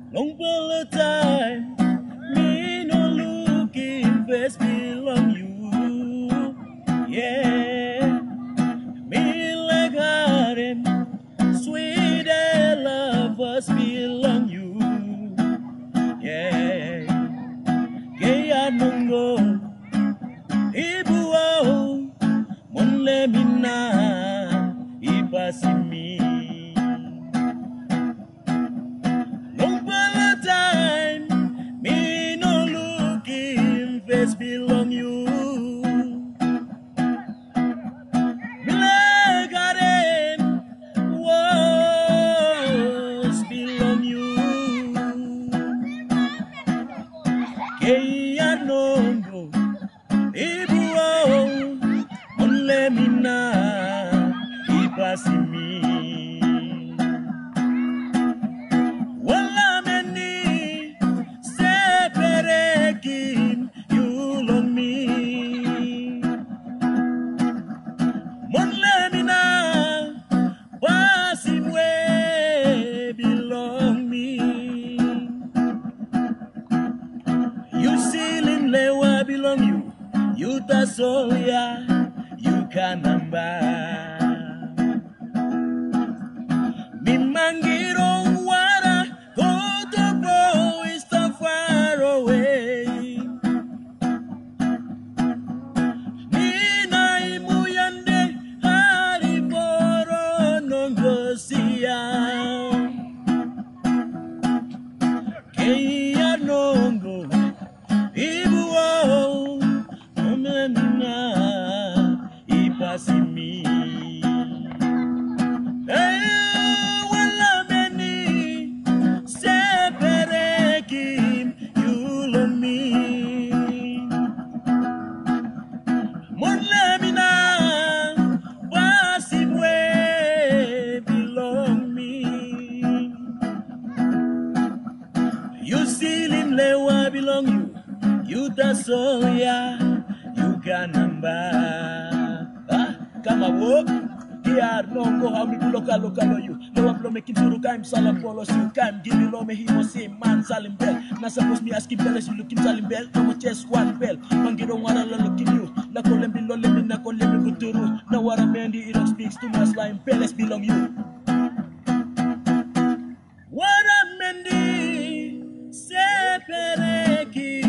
Long for a time, me no looking face belong you. Yeah, me like harem, sweet lovers belong you. Yeah, kaya nungo, ibuao, monle mina, ipasimi. Belong you. Milagaren was belong you. Kaya nongo ibuo onle mina ipasimi. Wala meni seperekin belong you, you tasolia, you canamba. Mimangiro wara, Kotobo is too far away. Nina imuyande, hariboro nongosia. Keya nongo. Ipasimi. Wala meni seperekim yulomi. Monlemina wasimwe belong me. You silim lewa belong you. You tasoya, you ganamba. Come on, walk. Here, no go how me local you. No one blow making sure I'm salam follow you. Come give me low me he was say man salim bell. Now suppose me asking bells you looking salim bell. No chest one bell. Mangi don't wanna look in you. Na kolem below me na kolem go through. Now what a man the Iraq speaks to my slime bells belong you. What a mendi sepereki.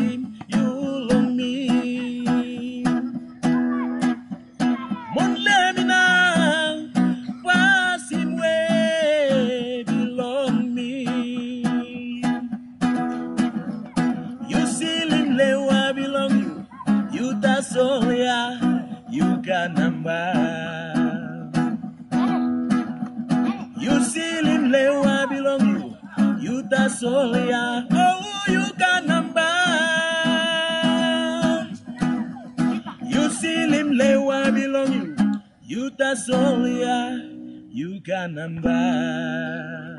Soya, you got number. You see him lewa belong you. You da soya, oh you got number. You see him lewa belong you. You da soya, you got number.